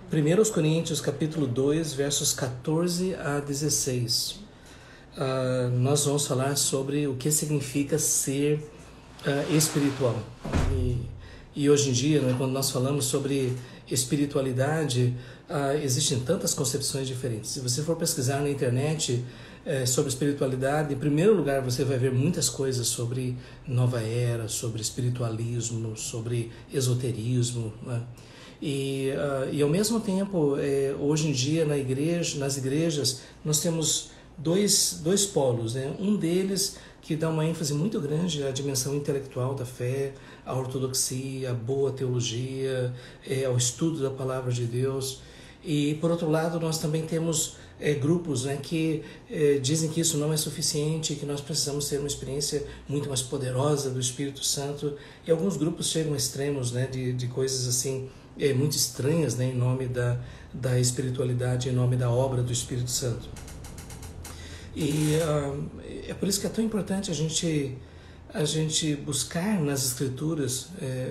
1 Coríntios capítulo 2, versos 14 a 16. Nós vamos falar sobre o que significa ser espiritual. E hoje em dia, né, quando nós falamos sobre espiritualidade, existem tantas concepções diferentes. Se você for pesquisar na internet sobre espiritualidade, em primeiro lugar você vai ver muitas coisas sobre nova era, sobre espiritualismo, sobre esoterismo, né? E ao mesmo tempo, hoje em dia nas igrejas nós temos dois polos, né? Um deles que dá uma ênfase muito grande à dimensão intelectual da fé, à ortodoxia, à boa teologia, ao estudo da palavra de Deus. E por outro lado nós também temos grupos, né, que dizem que isso não é suficiente, que nós precisamos ter uma experiência muito mais poderosa do Espírito Santo. E alguns grupos chegam a extremos, né, de coisas assim muito estranhas, né, em nome da espiritualidade, em nome da obra do Espírito Santo. E é por isso que é tão importante a gente buscar nas Escrituras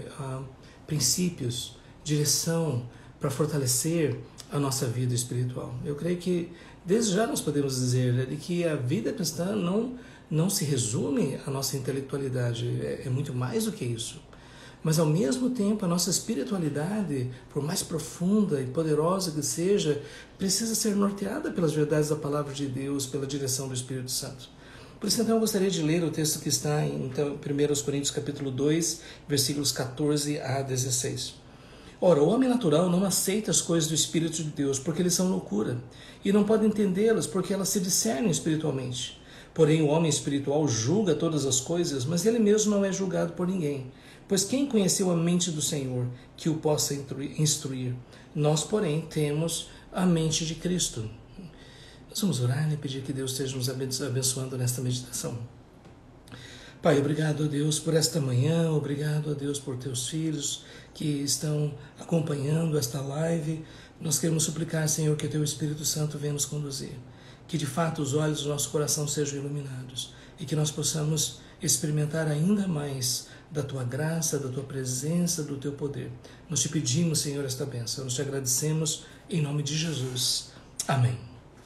princípios, direção para fortalecer a nossa vida espiritual. Eu creio que desde já nós podemos dizer, né, de que a vida cristã não se resume à nossa intelectualidade, é muito mais do que isso. Mas ao mesmo tempo a nossa espiritualidade, por mais profunda e poderosa que seja, precisa ser norteada pelas verdades da palavra de Deus, pela direção do Espírito Santo. Por isso então eu gostaria de ler o texto que está em 1 Coríntios capítulo 2, versículos 14 a 16. Ora, o homem natural não aceita as coisas do Espírito de Deus, porque eles são loucura, e não pode entendê-las, porque elas se discernem espiritualmente. Porém, o homem espiritual julga todas as coisas, mas ele mesmo não é julgado por ninguém. Pois quem conheceu a mente do Senhor, que o possa instruir? Nós, porém, temos a mente de Cristo. Nós vamos orar e pedir que Deus esteja nos abençoando nesta meditação. Pai, obrigado a Deus por esta manhã, obrigado a Deus por teus filhos que estão acompanhando esta live. Nós queremos suplicar, Senhor, que teu Espírito Santo venha nos conduzir, que de fato os olhos do nosso coração sejam iluminados e que nós possamos experimentar ainda mais da tua graça, da tua presença, do teu poder. Nós te pedimos, Senhor, esta bênção. Nós te agradecemos em nome de Jesus. Amém.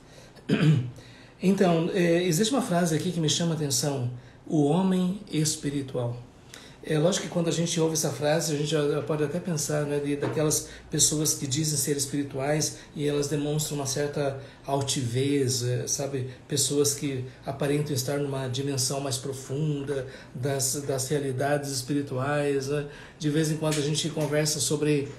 Então, existe uma frase aqui que me chama a atenção: o homem espiritual. É lógico que quando a gente ouve essa frase, a gente já pode até pensar, né, daquelas pessoas que dizem ser espirituais e elas demonstram uma certa altivez, sabe? Pessoas que aparentam estar numa dimensão mais profunda das realidades espirituais, né? De vez em quando a gente conversa sobre...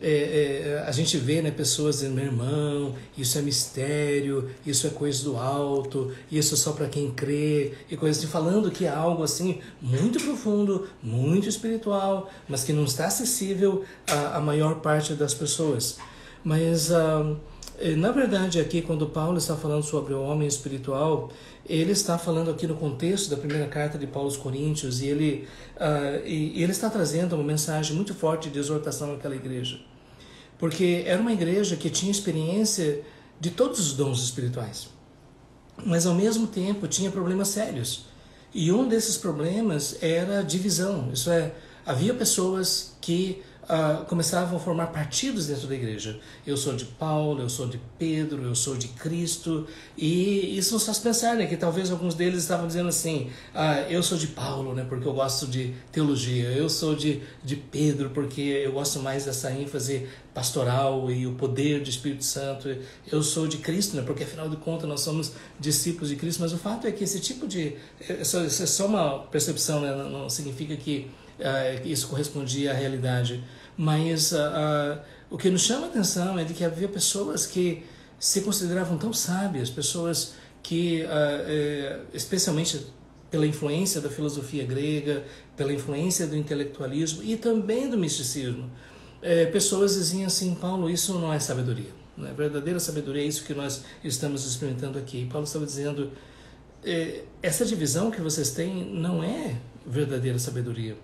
a gente vê, né, pessoas dizendo: meu irmão, isso é mistério, isso é coisa do alto, isso é só para quem crê, e coisas assim, falando que é algo assim muito profundo, muito espiritual, mas que não está acessível à maior parte das pessoas. Mas na verdade aqui, quando Paulo está falando sobre o homem espiritual, ele está falando aqui no contexto da primeira carta de Paulo aos Coríntios, e ele está trazendo uma mensagem muito forte de exortação àquela igreja, porque era uma igreja que tinha experiência de todos os dons espirituais, mas ao mesmo tempo tinha problemas sérios, e um desses problemas era a divisão. Isso é, havia pessoas que começavam a formar partidos dentro da igreja. Eu sou de Paulo, eu sou de Pedro, eu sou de Cristo. E isso nos faz pensar, né, que talvez alguns deles estavam dizendo assim: eu sou de Paulo, né, porque eu gosto de teologia. Eu sou de Pedro porque eu gosto mais dessa ênfase pastoral e o poder do Espírito Santo. Eu sou de Cristo, né, porque afinal de contas nós somos discípulos de Cristo. Mas o fato é que esse tipo de... Isso é só uma percepção, né, não significa que isso correspondia à realidade. Mas o que nos chama a atenção é de que havia pessoas que se consideravam tão sábias, pessoas que, especialmente pela influência da filosofia grega, pela influência do intelectualismo e também do misticismo, pessoas diziam assim: Paulo, isso não é sabedoria, não é verdadeira sabedoria, é isso que nós estamos experimentando aqui. E Paulo estava dizendo: essa divisão que vocês têm não é verdadeira sabedoria.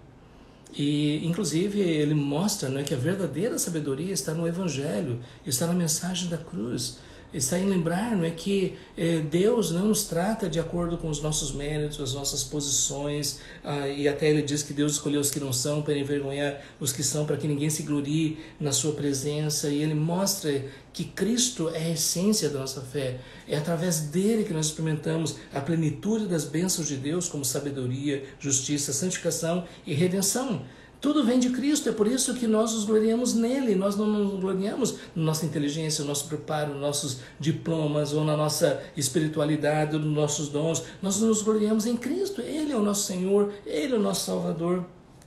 E, inclusive, ele mostra, né, que a verdadeira sabedoria está no Evangelho, está na mensagem da cruz. está em lembrar, não é, que Deus não nos trata de acordo com os nossos méritos, as nossas posições, e até ele diz que Deus escolheu os que não são para envergonhar os que são, para que ninguém se glorie na sua presença, e ele mostra que Cristo é a essência da nossa fé. É através dele que nós experimentamos a plenitude das bênçãos de Deus, como sabedoria, justiça, santificação e redenção. Tudo vem de Cristo, é por isso que nós nos gloriamos nele. Nós não nos gloriamos na nossa inteligência, no nosso preparo, nos nossos diplomas ou na nossa espiritualidade, nos nossos dons. Nós nos gloriamos em Cristo. Ele é o nosso Senhor, ele é o nosso Salvador.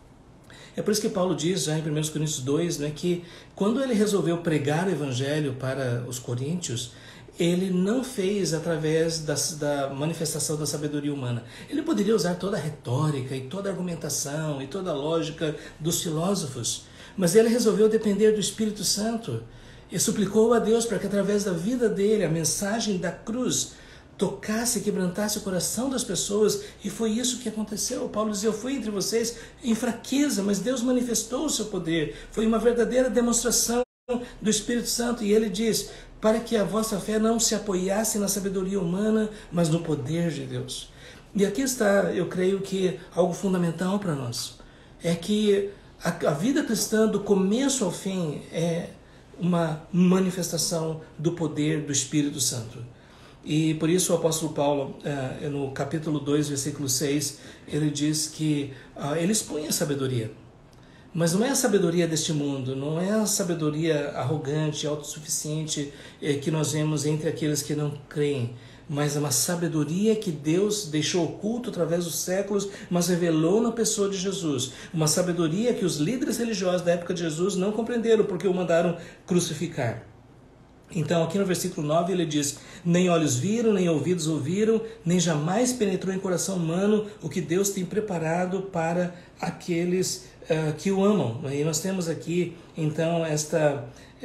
É por isso que Paulo diz, já em 1 Coríntios 2, né, que quando ele resolveu pregar o Evangelho para os coríntios, ele não fez através da manifestação da sabedoria humana. Ele poderia usar toda a retórica e toda a argumentação e toda a lógica dos filósofos, mas ele resolveu depender do Espírito Santo e suplicou a Deus para que através da vida dele, a mensagem da cruz, tocasse e quebrantasse o coração das pessoas, e foi isso que aconteceu. Paulo dizia: eu fui entre vocês em fraqueza, mas Deus manifestou o seu poder. Foi uma verdadeira demonstração do Espírito Santo, e ele diz: para que a vossa fé não se apoiasse na sabedoria humana, mas no poder de Deus. E aqui está, eu creio que algo fundamental para nós, é que a vida cristã, do começo ao fim, é uma manifestação do poder do Espírito Santo. E por isso o apóstolo Paulo, no capítulo 2, versículo 6, ele diz que ele expõe a sabedoria. Mas não é a sabedoria deste mundo, não é a sabedoria arrogante, autossuficiente que nós vemos entre aqueles que não creem, mas é uma sabedoria que Deus deixou oculto através dos séculos, mas revelou na pessoa de Jesus. Uma sabedoria que os líderes religiosos da época de Jesus não compreenderam, porque o mandaram crucificar. Então aqui no versículo 9 ele diz: nem olhos viram, nem ouvidos ouviram, nem jamais penetrou em coração humano o que Deus tem preparado para aqueles que o amam. E nós temos aqui então esta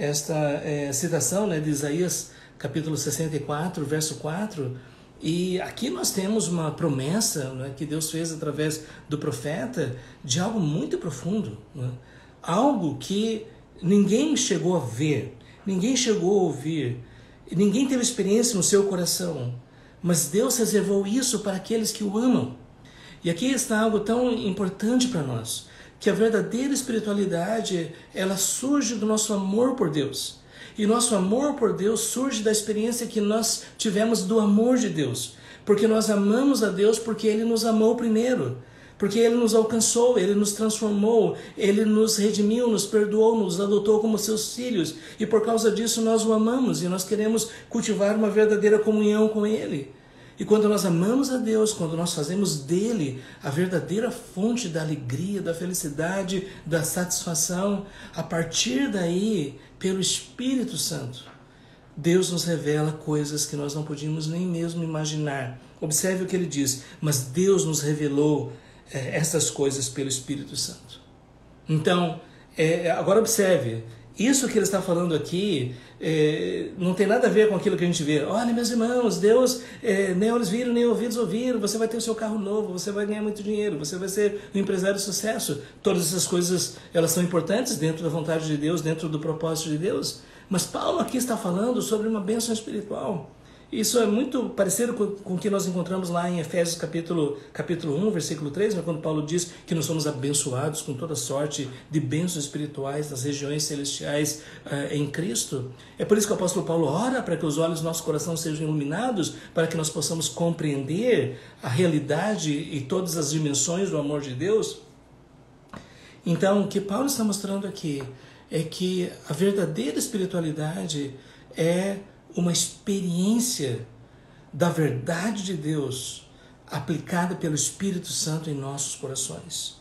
citação, né, de Isaías capítulo 64, verso 4, e aqui nós temos uma promessa, né, que Deus fez através do profeta, de algo muito profundo, né? Algo que ninguém chegou a ver, ninguém chegou a ouvir, ninguém teve experiência no seu coração, mas Deus reservou isso para aqueles que o amam. E aqui está algo tão importante para nós, que a verdadeira espiritualidade, ela surge do nosso amor por Deus. E nosso amor por Deus surge da experiência que nós tivemos do amor de Deus. Porque nós amamos a Deus porque Ele nos amou primeiro. Porque Ele nos alcançou, Ele nos transformou, Ele nos redimiu, nos perdoou, nos adotou como seus filhos. E por causa disso nós o amamos e nós queremos cultivar uma verdadeira comunhão com Ele. E quando nós amamos a Deus, quando nós fazemos dele a verdadeira fonte da alegria, da felicidade, da satisfação, a partir daí, pelo Espírito Santo, Deus nos revela coisas que nós não podíamos nem mesmo imaginar. Observe o que ele diz: mas Deus nos revelou essas coisas pelo Espírito Santo. Então, agora observe, isso que ele está falando aqui não tem nada a ver com aquilo que a gente vê. Olha, meus irmãos, Deus nem olhos viram, nem ouvidos ouviram, você vai ter o seu carro novo, você vai ganhar muito dinheiro, você vai ser um empresário de sucesso. Todas essas coisas, elas são importantes dentro da vontade de Deus, dentro do propósito de Deus. Mas Paulo aqui está falando sobre uma bênção espiritual. Isso é muito parecido com o que nós encontramos lá em Efésios capítulo 1, versículo 3, né, quando Paulo diz que nós somos abençoados com toda sorte de bênçãos espirituais nas regiões celestiais em Cristo. É por isso que o apóstolo Paulo ora para que os olhos do nosso coração sejam iluminados, para que nós possamos compreender a realidade e todas as dimensões do amor de Deus. Então, o que Paulo está mostrando aqui é que a verdadeira espiritualidade é uma experiência da verdade de Deus aplicada pelo Espírito Santo em nossos corações.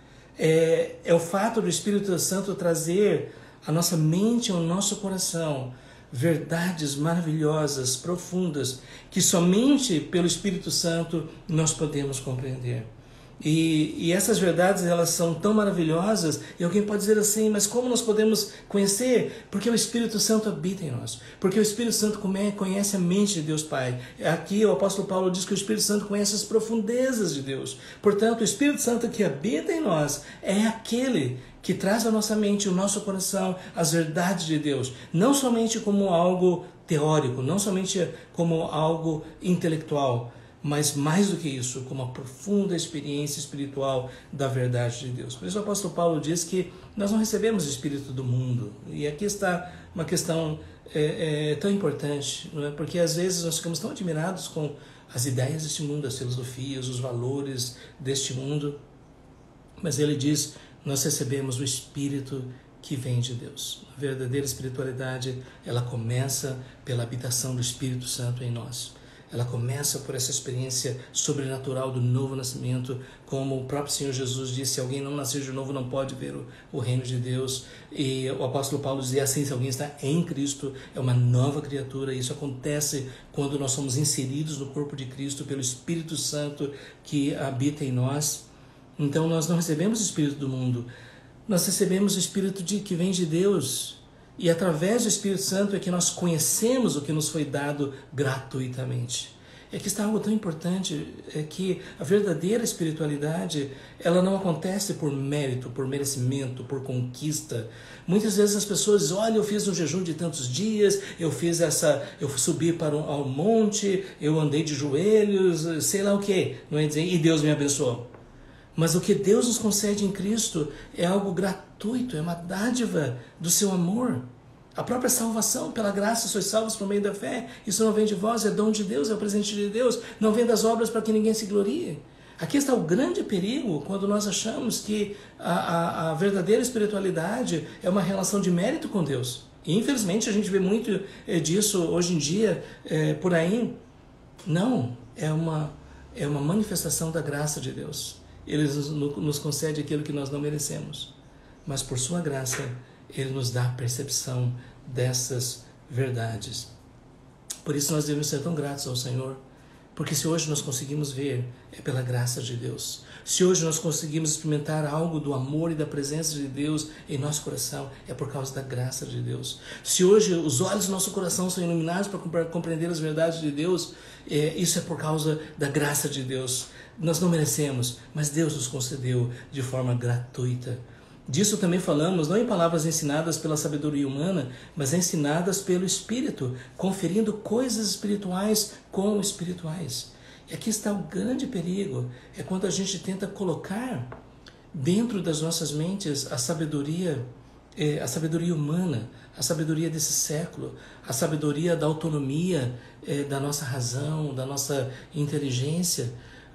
É o fato do Espírito Santo trazer à nossa mente, ao nosso coração, verdades maravilhosas, profundas, que somente pelo Espírito Santo nós podemos compreender. E essas verdades, elas são tão maravilhosas, e alguém pode dizer assim, mas como nós podemos conhecer? Porque o Espírito Santo habita em nós, porque o Espírito Santo conhece a mente de Deus Pai. Aqui o apóstolo Paulo diz que o Espírito Santo conhece as profundezas de Deus. Portanto, o Espírito Santo que habita em nós é aquele que traz à nossa mente, ao nosso coração, as verdades de Deus, não somente como algo teórico, não somente como algo intelectual, mas mais do que isso, como uma profunda experiência espiritual da verdade de Deus. Por isso o apóstolo Paulo diz que nós não recebemos o Espírito do mundo. E aqui está uma questão tão importante, não é? Porque às vezes nós ficamos tão admirados com as ideias deste mundo, as filosofias, os valores deste mundo. Mas ele diz, nós recebemos o Espírito que vem de Deus. A verdadeira espiritualidade, ela começa pela habitação do Espírito Santo em nós. Ela começa por essa experiência sobrenatural do novo nascimento, como o próprio Senhor Jesus disse, se alguém não nascer de novo não pode ver o reino de Deus. E o apóstolo Paulo dizia assim, se alguém está em Cristo, é uma nova criatura. Isso acontece quando nós somos inseridos no corpo de Cristo pelo Espírito Santo que habita em nós. Então nós não recebemos o Espírito do mundo, nós recebemos o Espírito que vem de Deus. E através do Espírito Santo é que nós conhecemos o que nos foi dado gratuitamente. É que está algo tão importante, é que a verdadeira espiritualidade, ela não acontece por mérito, por merecimento, por conquista. Muitas vezes as pessoas dizem, olha, eu fiz um jejum de tantos dias, eu subi ao monte, eu andei de joelhos, sei lá o que, não é dizer, e Deus me abençoou. Mas o que Deus nos concede em Cristo é algo gratuito, é uma dádiva do seu amor. A própria salvação, pela graça sois salvos por meio da fé. Isso não vem de vós, é dom de Deus, é o presente de Deus. Não vem das obras para que ninguém se glorie. Aqui está o grande perigo quando nós achamos que a verdadeira espiritualidade é uma relação de mérito com Deus. E infelizmente a gente vê muito disso hoje em dia por aí. Não, é uma manifestação da graça de Deus. Ele nos concede aquilo que nós não merecemos. Mas por sua graça, Ele nos dá a percepção dessas verdades. Por isso nós devemos ser tão gratos ao Senhor. Porque se hoje nós conseguimos ver, é pela graça de Deus. Se hoje nós conseguimos experimentar algo do amor e da presença de Deus em nosso coração, é por causa da graça de Deus. Se hoje os olhos do nosso coração são iluminados para compreender as verdades de Deus, isso é por causa da graça de Deus. Nós não merecemos, mas Deus nos concedeu de forma gratuita. Disso também falamos, não em palavras ensinadas pela sabedoria humana, mas ensinadas pelo Espírito, conferindo coisas espirituais com espirituais. E aqui está o grande perigo, é quando a gente tenta colocar dentro das nossas mentes a sabedoria humana, a sabedoria desse século, a sabedoria da autonomia da nossa razão, da nossa inteligência.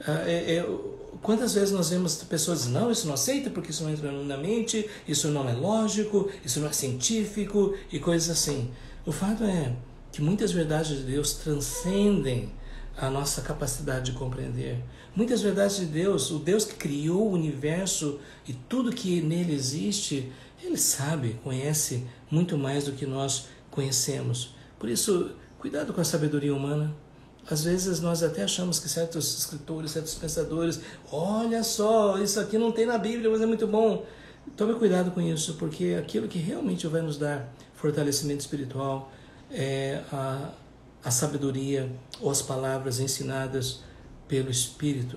Quantas vezes nós vemos pessoas dizendo, não, isso não aceita porque isso não entra na mente, isso não é lógico, isso não é científico e coisas assim. O fato é que muitas verdades de Deus transcendem a nossa capacidade de compreender. Muitas verdades de Deus, o Deus que criou o universo e tudo que nele existe, Ele sabe, conhece muito mais do que nós conhecemos. Por isso, cuidado com a sabedoria humana. Às vezes nós até achamos que certos escritores, certos pensadores, olha só, isso aqui não tem na Bíblia, mas é muito bom. Tome cuidado com isso, porque aquilo que realmente vai nos dar fortalecimento espiritual é a sabedoria ou as palavras ensinadas pelo Espírito.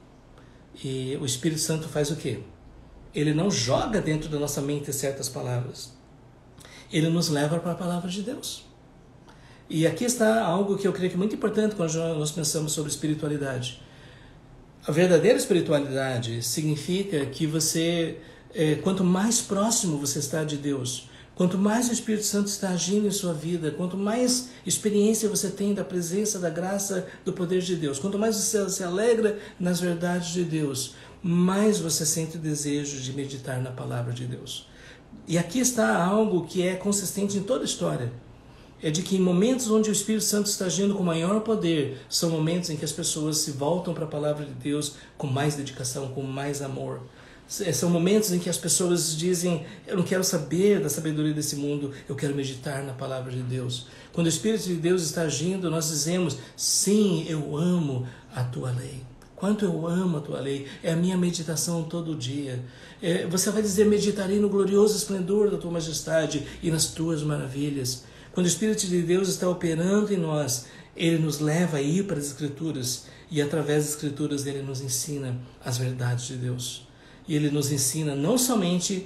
E o Espírito Santo faz o quê? Ele não joga dentro da nossa mente certas palavras. Ele nos leva para a palavra de Deus. E aqui está algo que eu creio que é muito importante quando nós pensamos sobre espiritualidade. A verdadeira espiritualidade significa que você, quanto mais próximo você está de Deus, quanto mais o Espírito Santo está agindo em sua vida, quanto mais experiência você tem da presença, da graça, do poder de Deus, quanto mais você se alegra nas verdades de Deus, mais você sente o desejo de meditar na palavra de Deus. E aqui está algo que é consistente em toda a história. É de que em momentos onde o Espírito Santo está agindo com maior poder, são momentos em que as pessoas se voltam para a palavra de Deus com mais dedicação, com mais amor. São momentos em que as pessoas dizem, eu não quero saber da sabedoria desse mundo, eu quero meditar na palavra de Deus. Quando o Espírito de Deus está agindo, nós dizemos, sim, eu amo a tua lei. Quanto eu amo a tua lei, é a minha meditação todo dia. Você vai dizer, meditarei no glorioso esplendor da tua majestade e nas tuas maravilhas. Quando o Espírito de Deus está operando em nós, ele nos leva a ir para as Escrituras e através das Escrituras ele nos ensina as verdades de Deus. E ele nos ensina não somente,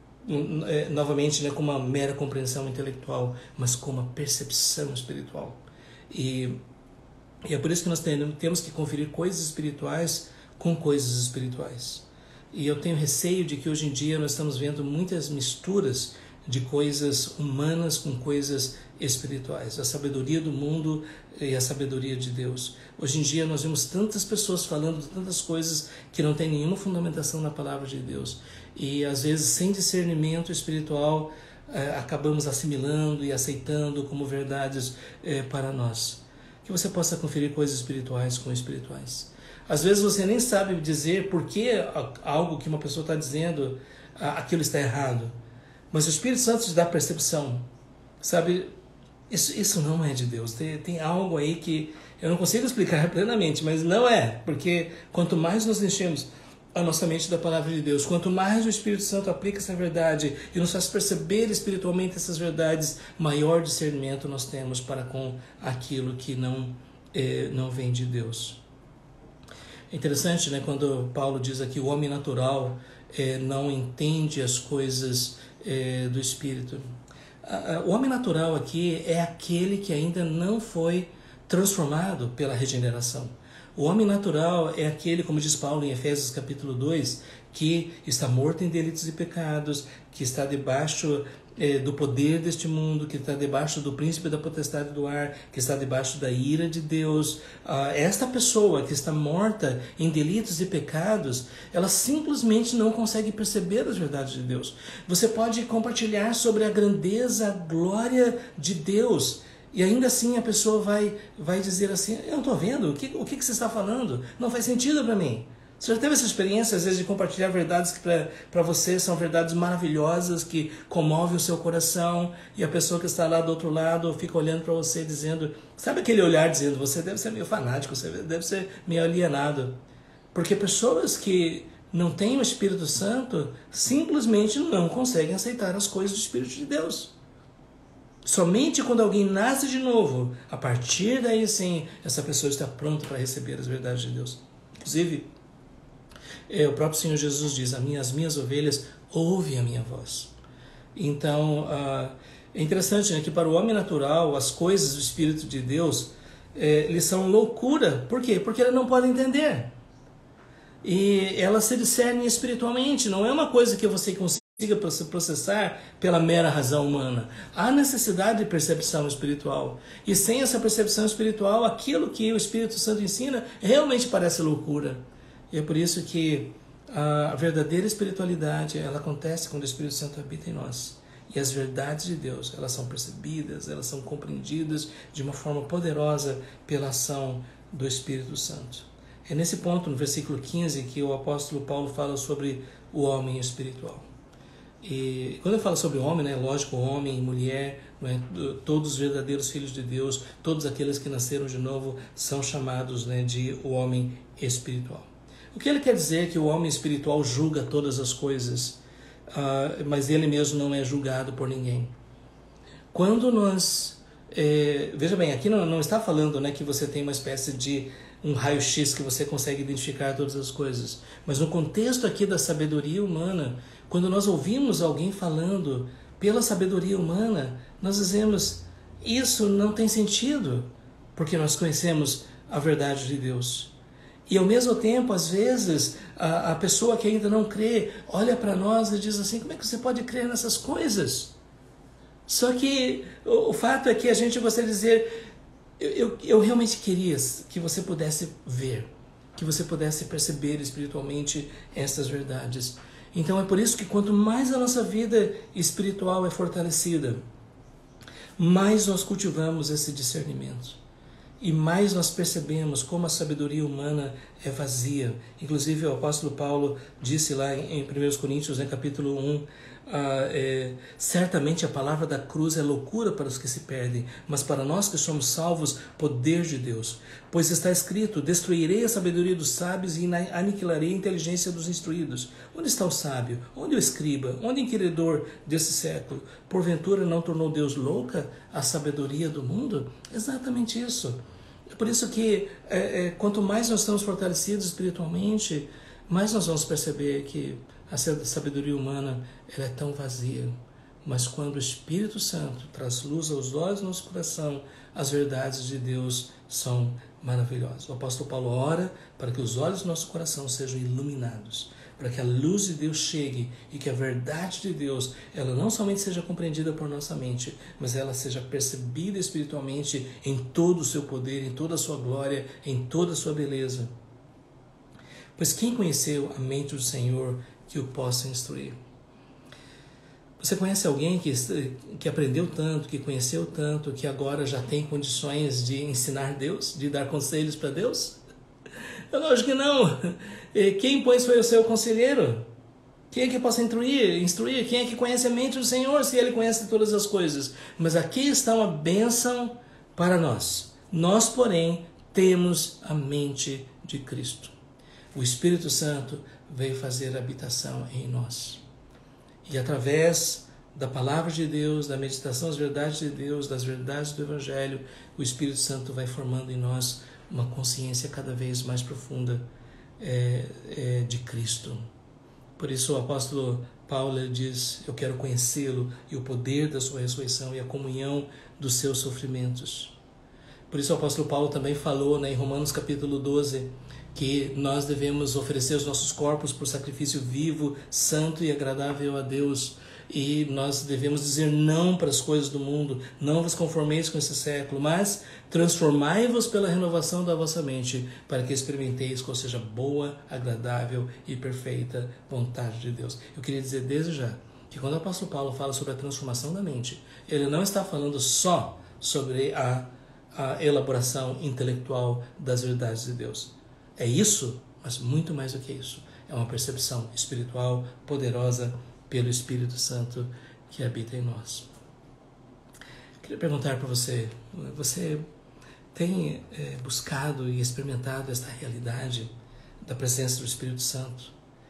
novamente, com uma mera compreensão intelectual, mas com uma percepção espiritual. E é por isso que nós temos que conferir coisas espirituais com coisas espirituais. E eu tenho receio de que hoje em dia nós estamos vendo muitas misturas de coisas humanas com coisas espirituais, a sabedoria do mundo e a sabedoria de Deus. Hoje em dia nós vemos tantas pessoas falando de tantas coisas que não tem nenhuma fundamentação na palavra de Deus. E às vezes, sem discernimento espiritual, acabamos assimilando e aceitando como verdades para nós. Que você possa conferir coisas espirituais com espirituais. Às vezes você nem sabe dizer por que algo que uma pessoa está dizendo, aquilo está errado. Mas o Espírito Santo te dá percepção. Sabe, isso não é de Deus. Tem algo aí que eu não consigo explicar plenamente, mas não é. Porque quanto mais nos enchemos a nossa mente da palavra de Deus, quanto mais o Espírito Santo aplica essa verdade e nos faz perceber espiritualmente essas verdades, maior discernimento nós temos para com aquilo que não vem de Deus. É interessante, quando Paulo diz aqui, o homem natural não entende as coisas do Espírito. O homem natural aqui é aquele que ainda não foi transformado pela regeneração. O homem natural é aquele, como diz Paulo em Efésios capítulo 2, que está morto em delitos e pecados, que está debaixo do poder deste mundo, que está debaixo do príncipe da potestade do ar, que está debaixo da ira de Deus. Esta pessoa que está morta em delitos e pecados, ela simplesmente não consegue perceber as verdades de Deus. Você pode compartilhar sobre a grandeza, a glória de Deus, e ainda assim a pessoa vai dizer assim, eu não estou vendo, o que você está falando? Não faz sentido para mim. Você já teve essa experiência, às vezes, de compartilhar verdades que para você são verdades maravilhosas, que comovem o seu coração, e a pessoa que está lá do outro lado fica olhando para você dizendo, sabe aquele olhar dizendo, você deve ser meio fanático, você deve ser meio alienado. Porque pessoas que não têm o Espírito Santo simplesmente não conseguem aceitar as coisas do Espírito de Deus. Somente quando alguém nasce de novo, a partir daí sim, essa pessoa está pronta para receber as verdades de Deus. Inclusive, o próprio Senhor Jesus diz, as minhas ovelhas ouvem a minha voz. Então, é interessante que para o homem natural, as coisas do Espírito de Deus, eles são loucura. Por quê? Porque ele não pode entender. E elas se discernem espiritualmente, não é uma coisa que você consiga processar pela mera razão humana. Há necessidade de percepção espiritual. E sem essa percepção espiritual, aquilo que o Espírito Santo ensina realmente parece loucura. E é por isso que a verdadeira espiritualidade, ela acontece quando o Espírito Santo habita em nós. E as verdades de Deus, elas são percebidas, elas são compreendidas de uma forma poderosa pela ação do Espírito Santo. É nesse ponto, no versículo 15, que o apóstolo Paulo fala sobre o homem espiritual. E quando eu falo sobre homem, lógico, homem e mulher, todos os verdadeiros filhos de Deus, todos aqueles que nasceram de novo, são chamados de o homem espiritual. O que ele quer dizer é que o homem espiritual julga todas as coisas, mas ele mesmo não é julgado por ninguém. Quando nós... veja bem, aqui não está falando que você tem uma espécie de um raio-x que você consegue identificar todas as coisas. Mas no contexto aqui da sabedoria humana, quando nós ouvimos alguém falando pela sabedoria humana, nós dizemos, isso não tem sentido, porque nós conhecemos a verdade de Deus. E ao mesmo tempo, às vezes, a pessoa que ainda não crê, olha para nós e diz assim, como é que você pode crer nessas coisas? Só que o fato é que a gente gostaria de dizer, eu realmente queria que você pudesse ver, que você pudesse perceber espiritualmente essas verdades. Então é por isso que quanto mais a nossa vida espiritual é fortalecida, mais nós cultivamos esse discernimento. E mais nós percebemos como a sabedoria humana é vazia. Inclusive o apóstolo Paulo disse lá em 1 Coríntios, capítulo 1, certamente a palavra da cruz é loucura para os que se perdem, mas para nós que somos salvos, poder de Deus. Pois está escrito: destruirei a sabedoria dos sábios e aniquilarei a inteligência dos instruídos. Onde está o sábio? Onde o escriba? Onde o inquiridor desse século? Porventura não tornou Deus louca a sabedoria do mundo? Exatamente isso. É por isso que quanto mais nós estamos fortalecidos espiritualmente, mais nós vamos perceber que a sabedoria humana ela é tão vazia. Mas quando o Espírito Santo traz luz aos olhos do nosso coração, as verdades de Deus são maravilhosas. O apóstolo Paulo ora para que os olhos do nosso coração sejam iluminados, para que a luz de Deus chegue e que a verdade de Deus ela não somente seja compreendida por nossa mente, mas ela seja percebida espiritualmente em todo o seu poder, em toda a sua glória, em toda a sua beleza. Pois quem conheceu a mente do Senhor que o possa instruir? Você conhece alguém que aprendeu tanto, que conheceu tanto, que agora já tem condições de ensinar Deus, de dar conselhos para Deus? É lógico que não. Quem, pois, foi o seu conselheiro? Quem é que possa instruir? Quem é que conhece a mente do Senhor, se Ele conhece todas as coisas? Mas aqui está uma bênção para nós. Nós, porém, temos a mente de Cristo. O Espírito Santo veio fazer habitação em nós. E através da palavra de Deus, da meditação das verdades de Deus, das verdades do Evangelho, o Espírito Santo vai formando em nós uma consciência cada vez mais profunda de Cristo. Por isso o apóstolo Paulo diz: eu quero conhecê-lo e o poder da sua ressurreição e a comunhão dos seus sofrimentos. Por isso o apóstolo Paulo também falou, em Romanos capítulo 12, que nós devemos oferecer os nossos corpos por sacrifício vivo, santo e agradável a Deus. E nós devemos dizer não para as coisas do mundo. Não vos conformeis com esse século, mas transformai-vos pela renovação da vossa mente, para que experimenteis qual seja boa, agradável e perfeita vontade de Deus. Eu queria dizer desde já que quando o apóstolo Paulo fala sobre a transformação da mente, ele não está falando só sobre a elaboração intelectual das verdades de Deus. É isso, mas muito mais do que isso. É uma percepção espiritual poderosa pelo Espírito Santo que habita em nós. Queria perguntar para você, você tem buscado e experimentado esta realidade da presença do Espírito Santo?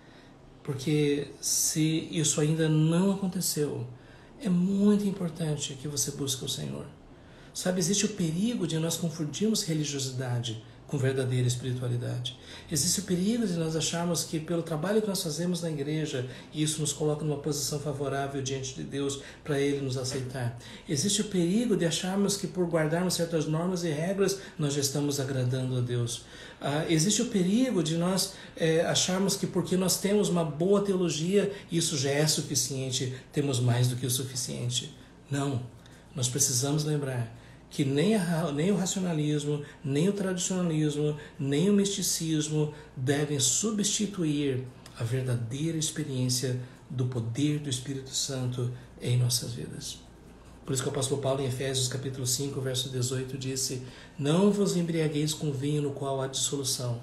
Porque se isso ainda não aconteceu, é muito importante que você busque o Senhor. Sabe, existe o perigo de nós confundirmos religiosidade com verdadeira espiritualidade. Existe o perigo de nós acharmos que pelo trabalho que nós fazemos na igreja, isso nos coloca numa posição favorável diante de Deus para Ele nos aceitar. Existe o perigo de acharmos que por guardarmos certas normas e regras, nós já estamos agradando a Deus. Existe o perigo de nós acharmos que porque nós temos uma boa teologia, isso já é suficiente, temos mais do que o suficiente. Não, nós precisamos lembrar que nem o racionalismo, nem o tradicionalismo, nem o misticismo devem substituir a verdadeira experiência do poder do Espírito Santo em nossas vidas. Por isso que o apóstolo Paulo, em Efésios capítulo 5, verso 18, disse: não vos embriagueis com vinho no qual há dissolução,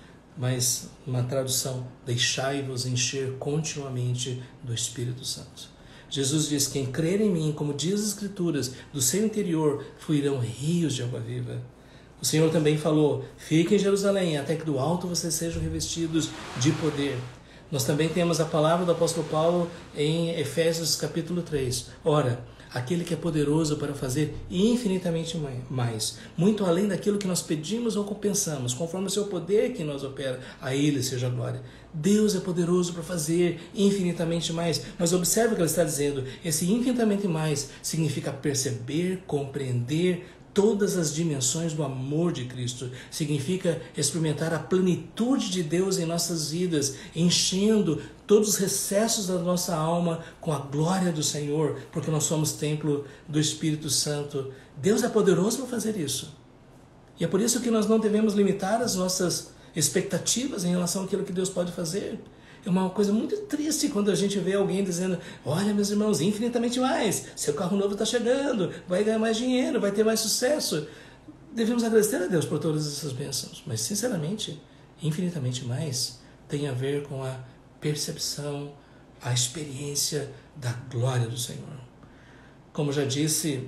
mas, uma tradução, deixai-vos encher continuamente do Espírito Santo. Jesus diz: quem crer em mim, como diz as Escrituras, do seu interior fluirão rios de água viva. O Senhor também falou: fiquem em Jerusalém, até que do alto vocês sejam revestidos de poder. Nós também temos a palavra do apóstolo Paulo em Efésios capítulo 3. Ora, aquele que é poderoso para fazer infinitamente mais, muito além daquilo que nós pedimos ou pensamos, conforme o seu poder que nós opera, a Ele seja a glória. Deus é poderoso para fazer infinitamente mais, mas observe o que ele está dizendo. Esse infinitamente mais significa perceber, compreender todas as dimensões do amor de Cristo. Significa experimentar a plenitude de Deus em nossas vidas, enchendo todos os recessos da nossa alma com a glória do Senhor, porque nós somos templo do Espírito Santo. Deus é poderoso para fazer isso. E é por isso que nós não devemos limitar as nossas expectativas em relação àquilo que Deus pode fazer. É uma coisa muito triste quando a gente vê alguém dizendo: olha, meus irmãos, infinitamente mais, seu carro novo está chegando, vai ganhar mais dinheiro, vai ter mais sucesso. Devemos agradecer a Deus por todas essas bênçãos, mas sinceramente, infinitamente mais tem a ver com a percepção a experiência da glória do Senhor. Como já disse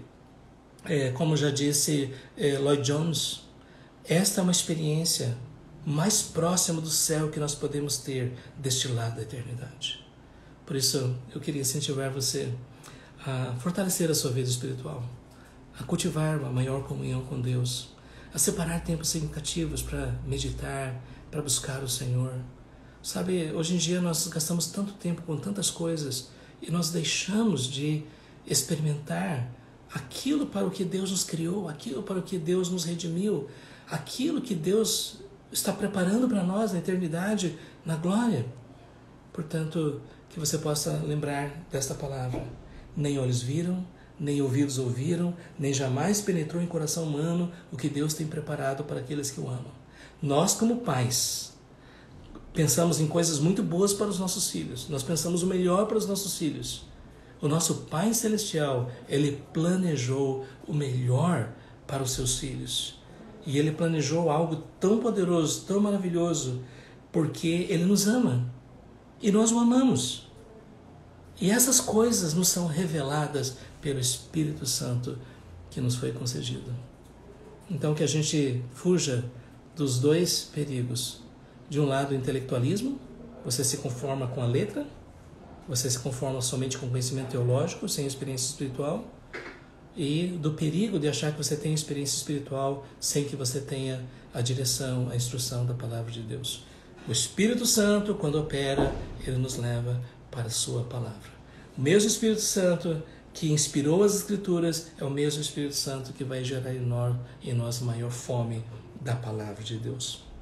Lloyd Jones, esta é uma experiência mais próxima do céu que nós podemos ter deste lado da eternidade. Por isso, eu queria incentivar você a fortalecer a sua vida espiritual, a cultivar uma maior comunhão com Deus, a separar tempos significativos para meditar, para buscar o Senhor. Sabe, hoje em dia nós gastamos tanto tempo com tantas coisas e nós deixamos de experimentar aquilo para o que Deus nos criou, aquilo para o que Deus nos redimiu, aquilo que Deus está preparando para nós na eternidade, na glória. Portanto, que você possa lembrar desta palavra. Nem olhos viram, nem ouvidos ouviram, nem jamais penetrou em coração humano o que Deus tem preparado para aqueles que o amam. Nós, como pais, pensamos em coisas muito boas para os nossos filhos. Nós pensamos o melhor para os nossos filhos. O nosso Pai Celestial, Ele planejou o melhor para os seus filhos. E Ele planejou algo tão poderoso, tão maravilhoso, porque Ele nos ama. E nós o amamos. E essas coisas nos são reveladas pelo Espírito Santo que nos foi concedido. Então que a gente fuja dos dois perigos. De um lado, o intelectualismo, você se conforma com a letra, você se conforma somente com conhecimento teológico, sem experiência espiritual, e do perigo de achar que você tem experiência espiritual sem que você tenha a direção, a instrução da palavra de Deus. O Espírito Santo, quando opera, ele nos leva para a sua palavra. O mesmo Espírito Santo que inspirou as Escrituras é o mesmo Espírito Santo que vai gerar em nós maior fome da palavra de Deus.